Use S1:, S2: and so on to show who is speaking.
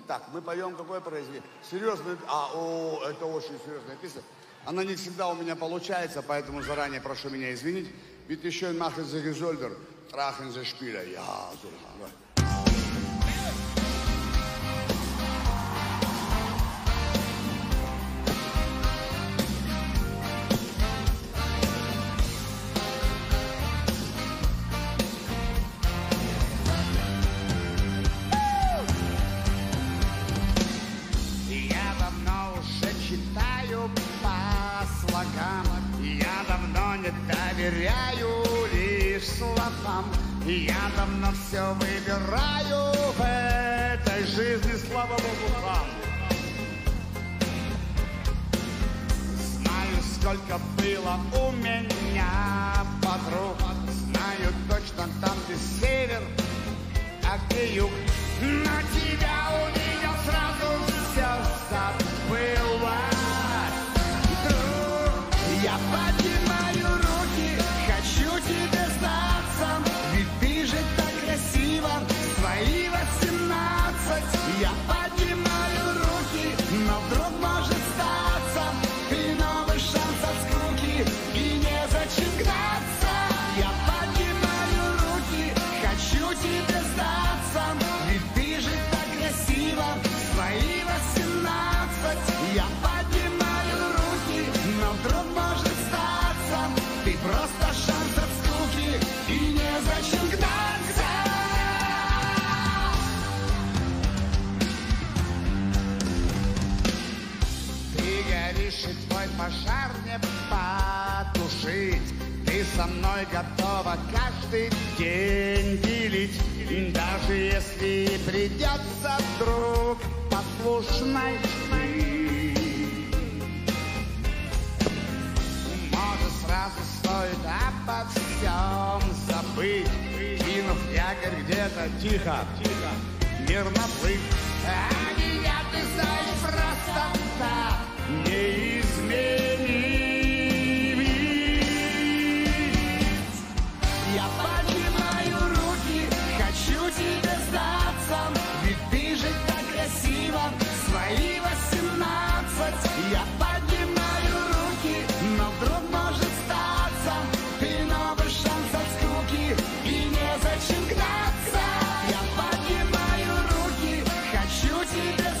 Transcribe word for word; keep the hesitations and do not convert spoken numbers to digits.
S1: Так, мы поем какое произведение? Серьезную... А, о, это очень серьезная песня. Она не всегда у меня получается, поэтому заранее прошу меня извинить. Bitte schön machen Sie Gesölder, tragen Sie Spieler. Ja, so.
S2: Читаю по слогам, я давно не доверяю лишь словам. Я давно все выбираю в этой жизни, слава Богу, сам. Знаю, сколько было у меня подруг, знаю точно там, где север, а где юг. Но тебя увидел, сразу все забыла. Друг, я поднимаю руки, хочу тебе сдаться, ведь ты же так красива, свои восемнадцать. Я поднимаю руки, но вдруг может статься, ты новый шанс от скуки, и незачем гнаться. Я поднимаю руки, хочу тебе сдаться, ведь ты же так красива, свои восемнадцать. Я поднимаю руки, но вдруг может статься, ты просто шанс от скуки, и незачем гнаться. Ты горишь, и твой пожар не потушить. Ты со мной готова каждый день делить, даже если придется вдруг послушной жить. Может, сразу стоит обо всем забыть, кинув якорь где-то тихо, тихо, мирно плыть. А меня ты знаешь просто так не изменить. Я поднимаю руки, хочу тебе сдаться, ведь ты же так красива, свои восемнадцать. Я поднимаю руки, но вдруг может статься, ты новый шанс от скуки, и незачем гнаться. Я поднимаю руки, хочу тебе